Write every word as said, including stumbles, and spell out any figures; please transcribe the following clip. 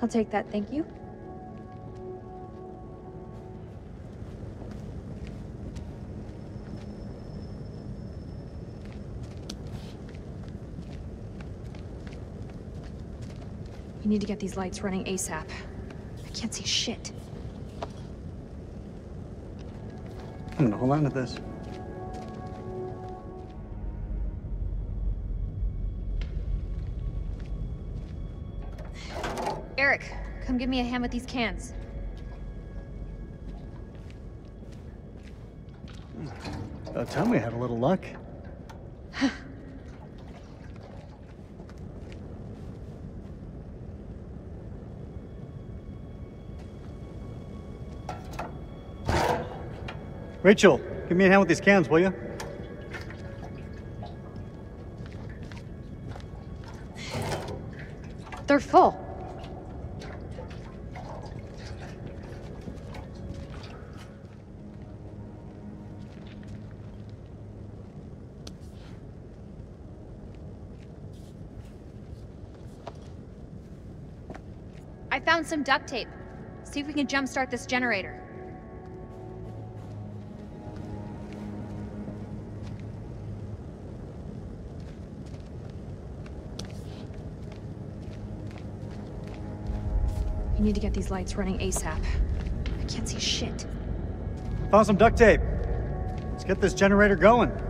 I'll take that, thank you. You need to get these lights running ASAP. I can't see shit. I'm gonna hold on to this. Eric, come give me a hand with these cans. About time we had a little luck. Rachel, give me a hand with these cans, will you? They're full. I found some duct tape. See if we can jumpstart this generator. You need to get these lights running ASAP. I can't see shit. Found some duct tape. Let's get this generator going.